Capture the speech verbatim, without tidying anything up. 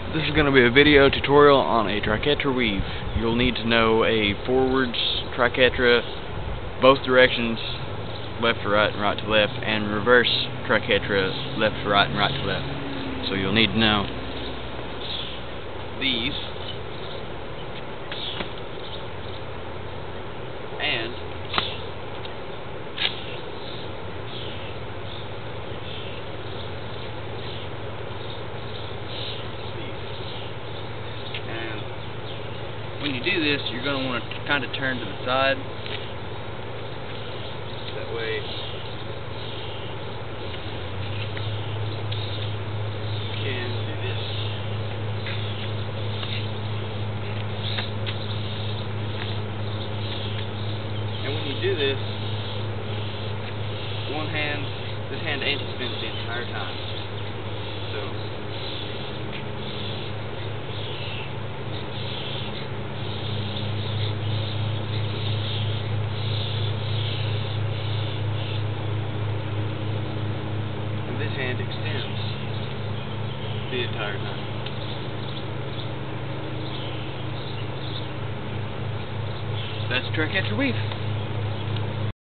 This is going to be a video tutorial on a Triquetra Weave. You'll need to know a forwards Triquetra, both directions, left to right and right to left, and reverse Triquetra, left to right and right to left. So you'll need to know these, and when you do this, you're going to want to kind of turn to the side. That way you can do this. And when you do this, one hand, this hand anti-spins the entire time. So this hand extends the entire time. That's Triquetra Weave.